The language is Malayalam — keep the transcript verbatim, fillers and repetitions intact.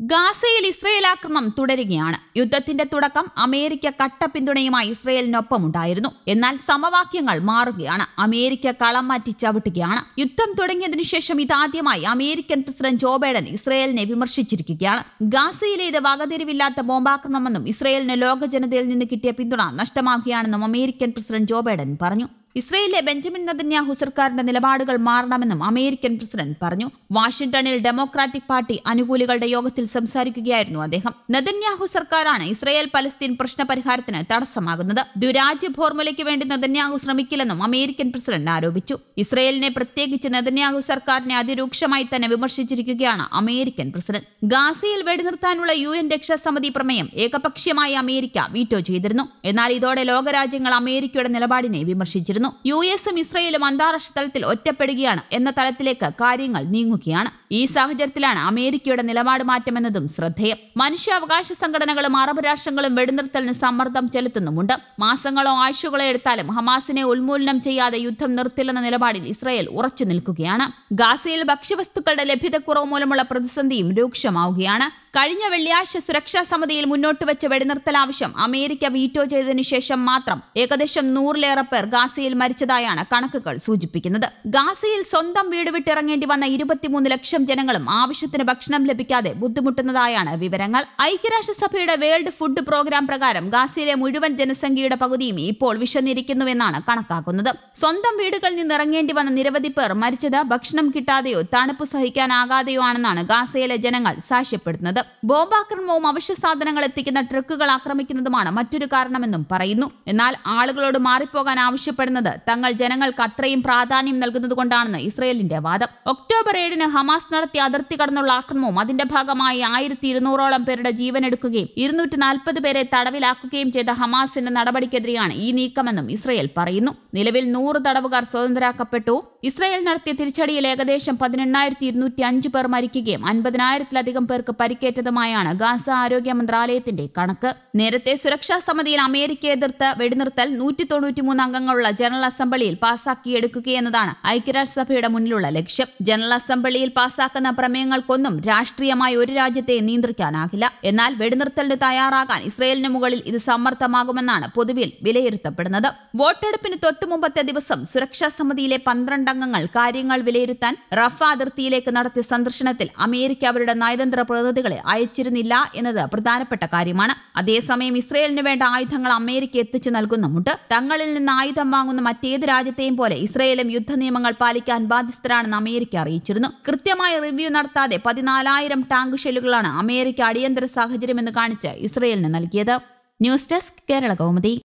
ഗാസയിൽ ഇസ്രയേൽ ആക്രമണം തുടരുകയാണ്. യുദ്ധത്തിന്റെ തുടക്കം അമേരിക്ക കട്ട പിന്തുണയുമായി ഇസ്രയേലിനൊപ്പമുണ്ടായിരുന്നു. എന്നാൽ സമവാക്യങ്ങൾ മാറുകയാണ്. അമേരിക്ക കളം മാറ്റി ചവിട്ടുകയാണ്. യുദ്ധം തുടങ്ങിയതിനു ശേഷം ഇതാദ്യമായി അമേരിക്കൻ പ്രസിഡന്റ് ജോ ബൈഡൻ ഇസ്രയേലിനെ വിമർശിച്ചിരിക്കുകയാണ്. ഗാസയിലെ ഇത് വകതിരിവില്ലാത്ത ബോംബാക്രമണമെന്നും ഇസ്രയേലിന് ലോക ജനതയിൽ നിന്ന് കിട്ടിയ പിന്തുണ നഷ്ടമാകുകയാണെന്നും അമേരിക്കൻ പ്രസിഡന്റ് ജോ ബൈഡൻ പറഞ്ഞു. ഇസ്രയേലിലെ ബെഞ്ചമിൻ നെതന്യാഹു സർക്കാരിന്റെ നിലപാടുകൾ മാറണമെന്നും അമേരിക്കൻ പ്രസിഡന്റ് പറഞ്ഞു. വാഷിംഗ്ടണിൽ ഡെമോക്രാറ്റിക് പാർട്ടി അനുകൂലികളുടെ യോഗത്തിൽ സംസാരിക്കുകയായിരുന്നു അദ്ദേഹം. നെതന്യാഹു സർക്കാരാണ് ഇസ്രയേൽ പലസ്തീൻ പ്രശ്ന പരിഹാരത്തിന് തടസ്സമാകുന്നത്. ദുരാജ്യ ഫോർമുലയ്ക്ക് വേണ്ടി നെതന്യാഹു ശ്രമിക്കില്ലെന്നും അമേരിക്കൻ പ്രസിഡന്റ് ആരോപിച്ചു. ഇസ്രയേലിനെ, പ്രത്യേകിച്ച് നെതന്യാഹു സർക്കാരിനെ അതിരൂക്ഷമായി തന്നെ വിമർശിച്ചിരിക്കുകയാണ് അമേരിക്കൻ പ്രസിഡന്റ്. ഗാസയിൽ വെടിനിർത്താനുള്ള യു എൻ രക്ഷാസമിതി പ്രമേയം ഏകപക്ഷീയമായി അമേരിക്ക വീറ്റോ ചെയ്തിരുന്നു. എന്നാൽ ഇതോടെ ലോകരാജ്യങ്ങൾ അമേരിക്കയുടെ നിലപാടിനെ വിമർശിച്ചിരുന്നു. യു എസും ഇസ്രയേലും അന്താരാഷ്ട്ര തലത്തിൽ ഒറ്റപ്പെടുകയാണ് എന്ന തലത്തിലേക്ക് കാര്യങ്ങൾ നീങ്ങുകയാണ്. ഈ സാഹചര്യത്തിലാണ് അമേരിക്കയുടെ നിലപാട് മാറ്റമെന്നതും ശ്രദ്ധേയം. മനുഷ്യാവകാശ സംഘടനകളും അറബ് രാഷ്ട്രങ്ങളും വെടിനിർത്തലിന് സമ്മർദ്ദം ചെലുത്തുന്നുമുണ്ട്. മാസങ്ങളോ ആഴ്ചകളോ എടുത്താലും ഹമാസിനെ ഉന്മൂലനം ചെയ്യാതെ യുദ്ധം നിർത്തില്ലെന്ന നിലപാടിൽ ഇസ്രയേൽ ഉറച്ചു നിൽക്കുകയാണ്. ഗാസയിൽ ഭക്ഷ്യവസ്തുക്കളുടെ ലഭ്യതക്കുറവ് മൂലമുള്ള പ്രതിസന്ധിയും രൂക്ഷമാവുകയാണ്. കഴിഞ്ഞ വെള്ളിയാഴ്ച സുരക്ഷാ സമിതിയിൽ മുന്നോട്ട് വെച്ച വെടിനിർത്തൽ ആവശ്യം അമേരിക്ക വീറ്റോ ചെയ്തതിനു ശേഷം മാത്രം ഏകദേശം നൂറിലേറെ പേർ ഗാസയിൽ മരിച്ചതായാണ് കണക്കുകൾ സൂചിപ്പിക്കുന്നത്. ഗാസയിൽ സ്വന്തം വീട് വിട്ടിറങ്ങേണ്ടി വന്ന ഇരുപത്തിമൂന്ന് ലക്ഷം ജനങ്ങളും ആവശ്യത്തിന് ഭക്ഷണം ലഭിക്കാതെ ബുദ്ധിമുട്ടുന്നതായാണ് വിവരങ്ങൾ. ഐക്യരാഷ്ട്രസഭയുടെ വേൾഡ് ഫുഡ് പ്രോഗ്രാം പ്രകാരം ഗാസയിലെ മുഴുവൻ ജനസംഖ്യയുടെ പകുതിയും ഇപ്പോൾ വിശന്നിരിക്കുന്നുവെന്നാണ് കണക്കാക്കുന്നത്. സ്വന്തം വീടുകളിൽ നിന്ന് ഇറങ്ങേണ്ടി വന്ന നിരവധി പേർ മരിച്ചത് ഭക്ഷണം കിട്ടാതെയോ തണുപ്പ് സഹിക്കാനാകാതെയോ ആണെന്നാണ് ഗാസയിലെ ജനങ്ങൾ സാക്ഷ്യപ്പെടുത്തുന്നത്. ബോംബാക്രമണവും അവശ്യ സാധനങ്ങൾ എത്തിക്കുന്ന ട്രക്കുകൾ ആക്രമിക്കുന്നതുമാണ് മറ്റൊരു കാരണമെന്നും പറയുന്നു. എന്നാൽ ആളുകളോട് മാറിപ്പോകാൻ ആവശ്യപ്പെടുന്നത് തങ്ങൾ ജനങ്ങൾക്ക് അത്രയും പ്രാധാന്യം നൽകുന്നതുകൊണ്ടാണെന്ന് ഇസ്രയേലിന്റെ വാദം. ഒക്ടോബർ ഏഴിന് ഹമാസ് നടത്തിയ അതിർത്തി കടന്നുള്ള ആക്രമണവും അതിന്റെ ഭാഗമായി ആയിരത്തി ഇരുന്നൂറോളം പേരുടെ ജീവനെടുക്കുകയും ഇരുന്നൂറ്റി നാൽപ്പത് പേരെ തടവിലാക്കുകയും ചെയ്ത ഹമാസിന്റെ നടപടിക്കെതിരെയാണ് ഈ നീക്കമെന്നും ഇസ്രയേൽ പറയുന്നു. നിലവിൽ നൂറ് തടവുകാർ സ്വതന്ത്രരാക്കപ്പെട്ടു. ഇസ്രയേൽ നടത്തിയ തിരിച്ചടിയിൽ ഏകദേശം പതിനെണ്ണായിരത്തി ഇരുന്നൂറ്റി അഞ്ച് പേർ മരിക്കുകയും അൻപതിനായിരത്തിലധികം പേർക്ക് പരിക്കേറ്റതുമായാണ് ഗാസ ആരോഗ്യ മന്ത്രാലയത്തിന്റെ കണക്ക്. നേരത്തെ സുരക്ഷാ സമിതിയിൽ അമേരിക്ക എതിർത്ത് വെടിനിർത്തൽ നൂറ്റി തൊണ്ണൂറ്റിമൂന്ന് അംഗങ്ങളുള്ള ജനറൽ അസംബ്ലിയിൽ പാസാക്കിയെടുക്കുകയെന്നതാണ് ഐക്യരാഷ്ട്രസഭയുടെ മുന്നിലുള്ള ലക്ഷ്യം. ജനറൽ അസംബ്ലിയിൽ പാസാക്കുന്ന പ്രമേയങ്ങൾക്കൊന്നും രാഷ്ട്രീയമായി ഒരു രാജ്യത്തെ നിയന്ത്രിക്കാനാകില്ല. എന്നാൽ വെടിനിർത്തലിന് തയ്യാറാകാൻ ഇസ്രയേലിന് മുകളിൽ ഇത് സമ്മർദ്ദമാകുമെന്നാണ് പൊതുവിൽ വിലയിരുത്തപ്പെടുന്നത്. വോട്ടെടുപ്പിന് തൊട്ടുമുമ്പത്തെ ദിവസം സുരക്ഷാ സമിതിയിലെ പന്ത്രണ്ട് അംഗങ്ങൾ കാര്യങ്ങൾ വിലയിരുത്താൻ റഫ അതിർത്തിയിലേക്ക് നടത്തിയ സന്ദർശനത്തിൽ അമേരിക്ക അവരുടെ നയതന്ത്ര പ്രതിനിധികളെ അയച്ചിരുന്നില്ല എന്നത് പ്രധാനപ്പെട്ട കാര്യമാണ്. അതേസമയം ഇസ്രയേലിന് വേണ്ട ആയുധങ്ങൾ അമേരിക്ക എത്തിച്ചു നൽകുന്നുമുണ്ട്. തങ്ങളിൽ നിന്ന് ആയുധം വാങ്ങുന്ന മറ്റേത് രാജ്യത്തെയും പോലെ ഇസ്രയേലും യുദ്ധ നിയമങ്ങൾ പാലിക്കാൻ ബാധ്യസ്ഥരാണെന്ന് അമേരിക്ക അറിയിച്ചിരുന്നു. കൃത്യമായ റിവ്യൂ നടത്താതെ പതിനാലായിരം ടാങ്ക് ഷെല്ലുകളാണ് അമേരിക്ക അടിയന്തര സാഹചര്യമെന്ന് കാണിച്ച് ഇസ്രയേലിന് നൽകിയത്. News desk Kerala Kaumudi.